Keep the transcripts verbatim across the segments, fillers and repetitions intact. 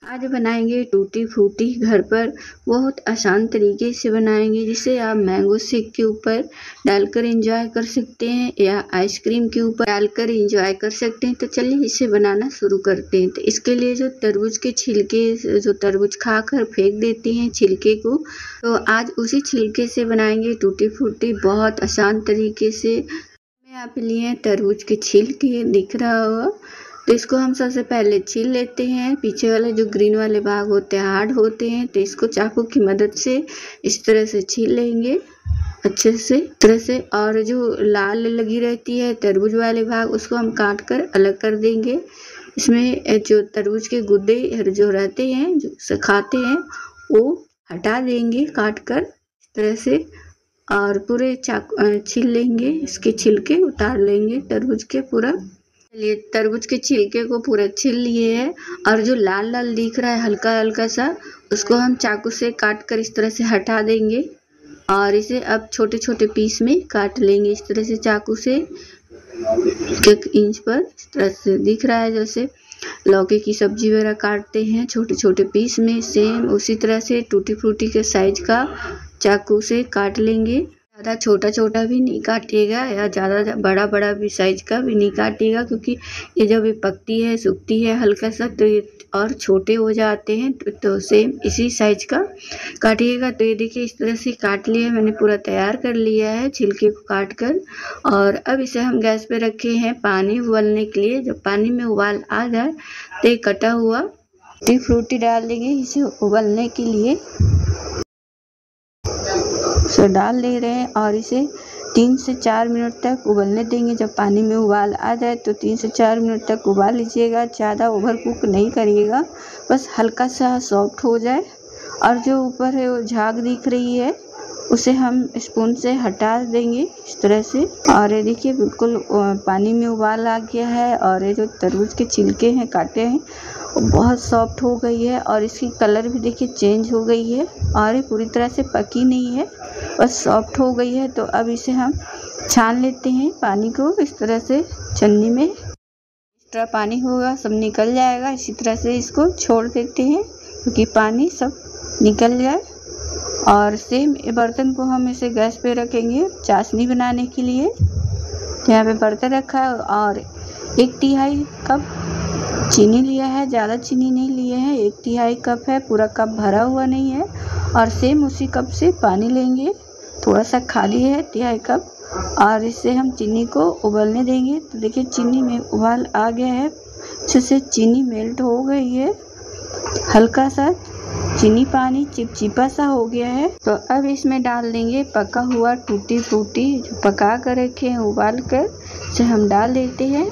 आज बनाएंगे tutti frutti घर पर बहुत आसान तरीके से बनाएंगे, जिसे आप मैंगो शेक के ऊपर डालकर एंजॉय कर सकते हैं या आइसक्रीम के ऊपर डालकर एंजॉय कर सकते हैं। तो चलिए इसे बनाना शुरू करते हैं। तो इसके लिए जो तरबूज के छिलके जो तरबूज खाकर फेंक देते हैं छिलके को, तो आज उसी छिलके से बनाएंगे टूटी फ्रूटी बहुत आसान तरीके से। मैं यहाँ पे लिए हैं तरबूज के छिलके, दिख रहा होगा। तो इसको हम सबसे पहले छील लेते हैं। पीछे वाले जो ग्रीन वाले भाग होते हैं हार्ड होते हैं, तो इसको चाकू की मदद से इस तरह से छील लेंगे अच्छे से तरह से। और जो लाल लगी रहती है तरबूज वाले भाग, उसको हम काट कर अलग कर देंगे। इसमें जो तरबूज के गुद्दे जो रहते हैं जो से खाते हैं वो हटा देंगे काट कर इस तरह से, और पूरे चाकू छील लेंगे। इसके छिलके उतार लेंगे तरबूज के पूरा। चलिए तरबूज के छिलके को पूरा छील लिए हैं, और जो लाल लाल दिख रहा है हल्का हल्का सा, उसको हम चाकू से काट कर इस तरह से हटा देंगे। और इसे अब छोटे छोटे पीस में काट लेंगे इस तरह से चाकू से, एक इंच पर इस तरह से दिख रहा है। जैसे लौकी की सब्जी वगैरह काटते हैं छोटे छोटे पीस में, सेम उसी तरह से टूटी फ्रूटी के साइज का चाकू से काट लेंगे। ज़्यादा छोटा छोटा भी नहीं काटिएगा या ज़्यादा बड़ा बड़ा भी साइज का भी नहीं काटिएगा, क्योंकि ये जब ये पकती है सूखती है हल्का सा तो ये और छोटे हो जाते हैं। तो, तो सेम इसी साइज का काटिएगा। तो ये देखिए इस तरह से काट लिया मैंने, पूरा तैयार कर लिया है छिलके को काट कर। और अब इसे हम गैस पे रखे हैं पानी उबलने के लिए। जब पानी में उबाल आ जाए तो ये कटा हुआ टूटी फ्रूटी डाल देंगे इसे उबलने के लिए। इसे डाल दे रहे हैं और इसे तीन से चार मिनट तक उबलने देंगे। जब पानी में उबाल आ जाए तो तीन से चार मिनट तक उबाल लीजिएगा, ज़्यादा ओवर कुक नहीं करिएगा, बस हल्का सा सॉफ्ट हो जाए। और जो ऊपर है वो झाग दिख रही है उसे हम स्पून से हटा देंगे इस तरह से। और ये देखिए बिल्कुल पानी में उबाल आ गया है, और ये जो तरबूज के छिलके हैं काटे हैं वो बहुत सॉफ्ट हो गई है, और इसकी कलर भी देखिए चेंज हो गई है, और ये पूरी तरह से पकी नहीं है, बस सॉफ्ट हो गई है। तो अब इसे हम छान लेते हैं पानी को इस तरह से छन्नी में। इस तरह पानी होगा सब निकल जाएगा, इसी तरह से इसको छोड़ देते हैं क्योंकि पानी सब निकल जाए। और सेम बर्तन को हम इसे गैस पे रखेंगे चाशनी बनाने के लिए। यहाँ पे बर्तन रखा है और एक तिहाई कप चीनी लिया है, ज़्यादा चीनी नहीं लिए हैं, एक तिहाई कप है, पूरा कप भरा हुआ नहीं है। और सेम उसी कप से पानी लेंगे, थोड़ा सा खाली है तिहाई कप, और इससे हम चीनी को उबलने देंगे। तो देखिए चीनी में उबाल आ गया है, अच्छे से चीनी मेल्ट हो गई है, हल्का सा चीनी पानी चिपचिपा सा हो गया है। तो अब इसमें डाल देंगे पका हुआ टूटी फ्रूटी जो पका कर रखे हैं उबाल कर, इसे हम डाल देते हैं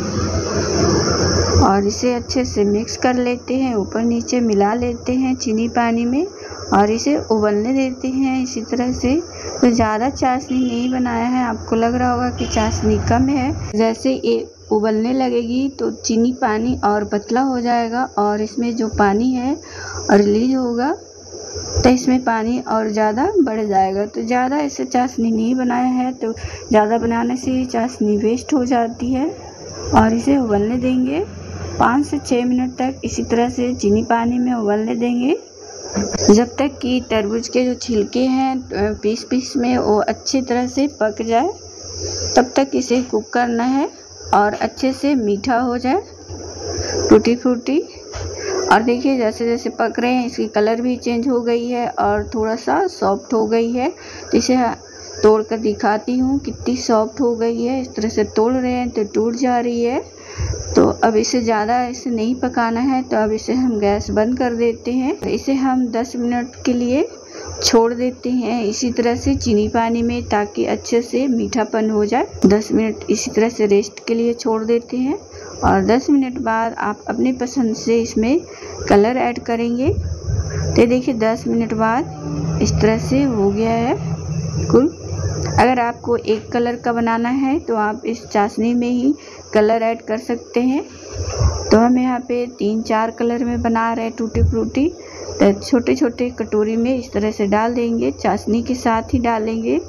और इसे अच्छे से मिक्स कर लेते हैं, ऊपर नीचे मिला लेते हैं चीनी पानी में, और इसे उबलने देते हैं इसी तरह से। तो ज़्यादा चाशनी नहीं बनाया है, आपको लग रहा होगा कि चाशनी कम है। जैसे ये उबलने लगेगी तो चीनी पानी और पतला हो जाएगा, और इसमें जो पानी है रिलीज होगा तो इसमें पानी और ज़्यादा बढ़ जाएगा। तो ज़्यादा इसे चाशनी नहीं बनाया है, तो ज़्यादा बनाने से चाशनी वेस्ट हो जाती है। और इसे उबलने देंगे पाँच से छः मिनट तक, इसी तरह से चीनी पानी में उबलने देंगे जब तक कि तरबूज के जो छिलके हैं पीस पीस में वो अच्छी तरह से पक जाए, तब तक इसे कुक करना है और अच्छे से मीठा हो जाए टूटी फ्रूटी। और देखिए जैसे जैसे पक रहे हैं इसकी कलर भी चेंज हो गई है और थोड़ा सा सॉफ्ट हो गई है। तो इसे तोड़ कर दिखाती हूँ कितनी सॉफ्ट हो गई है। इस तरह से तोड़ रहे हैं तो टूट जा रही है। तो अब इसे ज़्यादा इसे नहीं पकाना है, तो अब इसे हम गैस बंद कर देते हैं। इसे हम दस मिनट के लिए छोड़ देते हैं इसी तरह से चीनी पानी में, ताकि अच्छे से मीठापन हो जाए। दस मिनट इसी तरह से रेस्ट के लिए छोड़ देते हैं, और दस मिनट बाद आप अपनी पसंद से इसमें कलर ऐड करेंगे। तो देखिए दस मिनट बाद इस तरह से हो गया है बिल्कुल। अगर आपको एक कलर का बनाना है तो आप इस चाशनी में ही कलर ऐड कर सकते हैं। तो हम यहाँ पे तीन चार कलर में बना रहे हैं टूटी फ्रूटी। तो छोटे छोटे कटोरी में इस तरह से डाल देंगे, चाशनी के साथ ही डालेंगे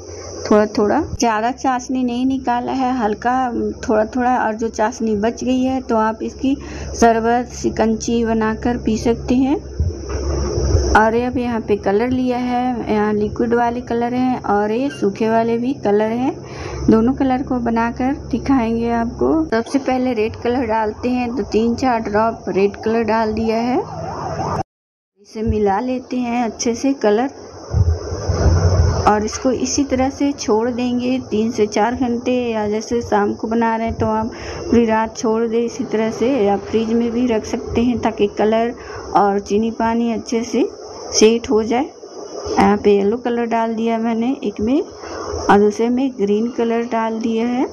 थोड़ा थोड़ा, ज़्यादा चाशनी नहीं निकाला है, हल्का थोड़ा थोड़ा। और जो चाशनी बच गई है तो आप इसकी शरबत शिकंजी बनाकर पी सकते हैं। और अब यहाँ पे कलर लिया है, यहाँ लिक्विड वाले कलर हैं और ये सूखे वाले भी कलर हैं। दोनों कलर को बनाकर दिखाएंगे आपको। सबसे पहले रेड कलर डालते हैं, तो तीन चार ड्रॉप रेड कलर डाल दिया है। इसे मिला लेते हैं अच्छे से कलर, और इसको इसी तरह से छोड़ देंगे तीन से चार घंटे, या जैसे शाम को बना रहे हैं तो आप पूरी रात छोड़ दें इसी तरह से, या फ्रिज में भी रख सकते हैं ताकि कलर और चीनी पानी अच्छे से सेट हो जाए। यहाँ पे येलो कलर डाल दिया मैंने एक में, और दूसरे में ग्रीन कलर डाल दिया है।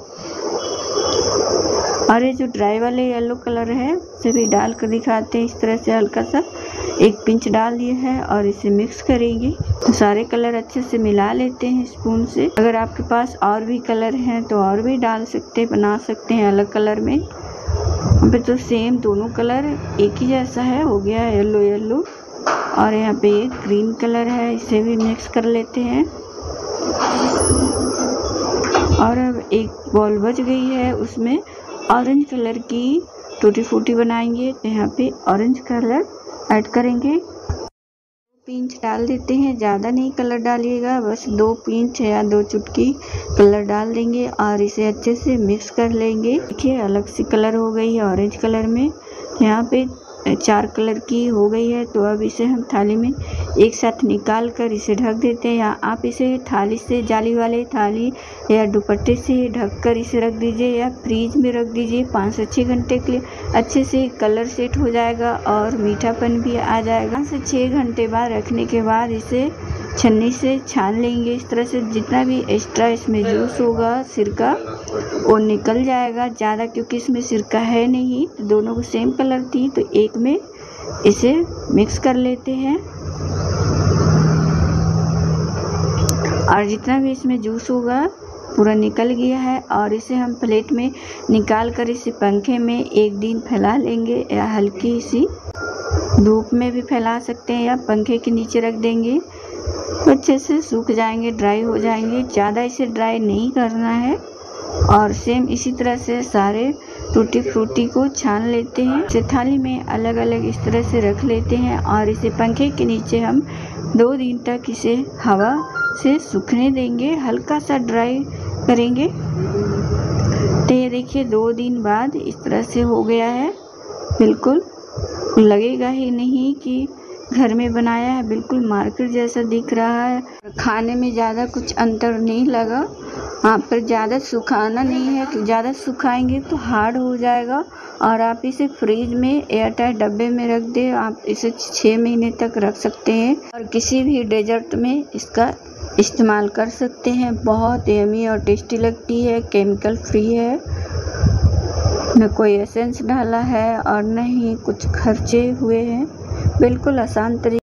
और ये जो ड्राई वाले येलो कलर है उसे भी डाल कर दिखाते हैं। इस तरह से हल्का सा एक पिंच डाल दिया है और इसे मिक्स करेंगे। तो सारे कलर अच्छे से मिला लेते हैं स्पून से। अगर आपके पास और भी कलर हैं तो और भी डाल सकते बना सकते हैं अलग कलर में। अभी तो सेम दोनों कलर एक ही जैसा है, हो गया है येलो येलो। और यहाँ पे एक ग्रीन कलर है, इसे भी मिक्स कर लेते हैं। और अब एक बॉल बच गई है, उसमें ऑरेंज कलर की टूटी फूटी बनाएंगे। तो यहाँ पे ऑरेंज कलर ऐड करेंगे, पिंच डाल देते हैं, ज़्यादा नहीं कलर डालिएगा, बस दो पिंच या दो चुटकी कलर डाल देंगे और इसे अच्छे से मिक्स कर लेंगे। देखिए अलग सी कलर हो गई है ऑरेंज कलर में। यहाँ पे चार कलर की हो गई है। तो अब इसे हम थाली में एक साथ निकाल कर इसे ढक देते हैं, या आप इसे थाली से, जाली वाले थाली या दुपट्टे से ढक कर इसे रख दीजिए, या फ्रीज में रख दीजिए पाँच से छः घंटे के लिए। अच्छे से कलर सेट हो जाएगा और मीठापन भी आ जाएगा। पाँच से छः घंटे बाद रखने के बाद इसे छन्नी से छान लेंगे। इस तरह से जितना भी एक्स्ट्रा इसमें जूस होगा सिरका वो निकल जाएगा ज़्यादा, क्योंकि इसमें सिरका है नहीं। तो दोनों को सेम कलर थी तो एक में इसे मिक्स कर लेते हैं, और जितना भी इसमें जूस होगा पूरा निकल गया है। और इसे हम प्लेट में निकाल कर इसे पंखे में एक दिन फैला लेंगे, या हल्की सी धूप में भी फैला सकते हैं, या पंखे के नीचे रख देंगे तो अच्छे से सूख जाएंगे, ड्राई हो जाएंगे। ज़्यादा इसे ड्राई नहीं करना है। और सेम इसी तरह से सारे टूटी फ्रूटी को छान लेते हैं। इसे थाली में अलग अलग इस तरह से रख लेते हैं, और इसे पंखे के नीचे हम दो दिन तक इसे हवा से सूखने देंगे, हल्का सा ड्राई करेंगे। तो ये देखिए दो दिन बाद इस तरह से हो गया है, बिल्कुल लगेगा ही नहीं कि घर में बनाया है, बिल्कुल मार्केट जैसा दिख रहा है। खाने में ज़्यादा कुछ अंतर नहीं लगा। हाँ, पर ज़्यादा सुखाना नहीं है, कि ज़्यादा सुखाएंगे तो हार्ड हो जाएगा। और आप इसे फ्रिज में एयरटाइट डब्बे में रख दें, आप इसे छः महीने तक रख सकते हैं और किसी भी डेजर्ट में इसका इस्तेमाल कर सकते हैं। बहुत यमी और टेस्टी लगती है, केमिकल फ्री है, न कोई एसेंस डाला है और न ही कुछ खर्चे हुए हैं। बिल्कुल आसान तरीके